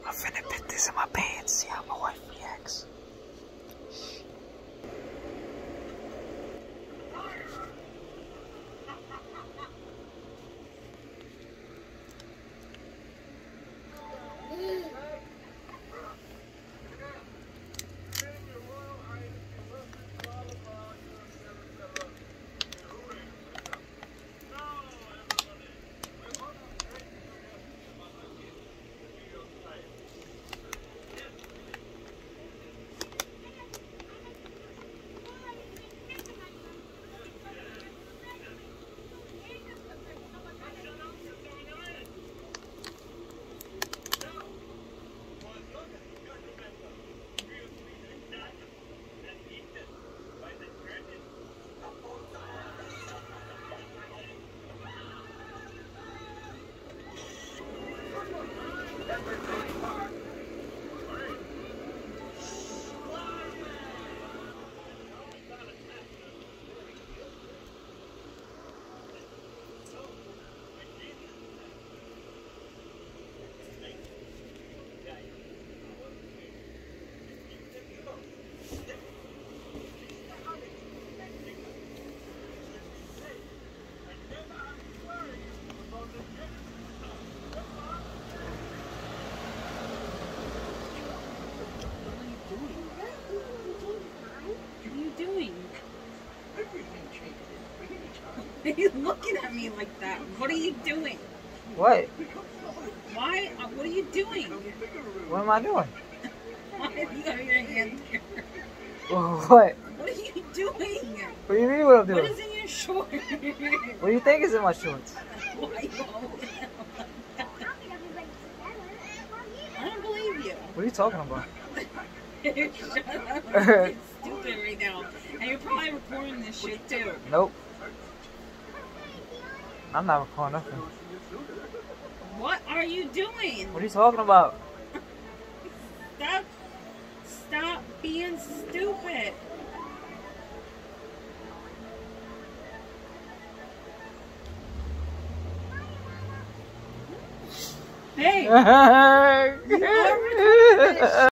I'm finna put this in my pants, see how my wife reacts. He's looking at me like that. What are you doing? What? Why? What are you doing? What am I doing? Why have you got your hand here? What? What are you doing? What do you mean what I'm doing? What is in your shorts? What do you think is in my shorts? Why I don't believe you. What are you talking about? Shut up. You're stupid right now. And you're probably recording this shit too. Nope. I'm not recording nothing. What are you doing? What are you talking about? Stop being stupid. Hey! You are recording this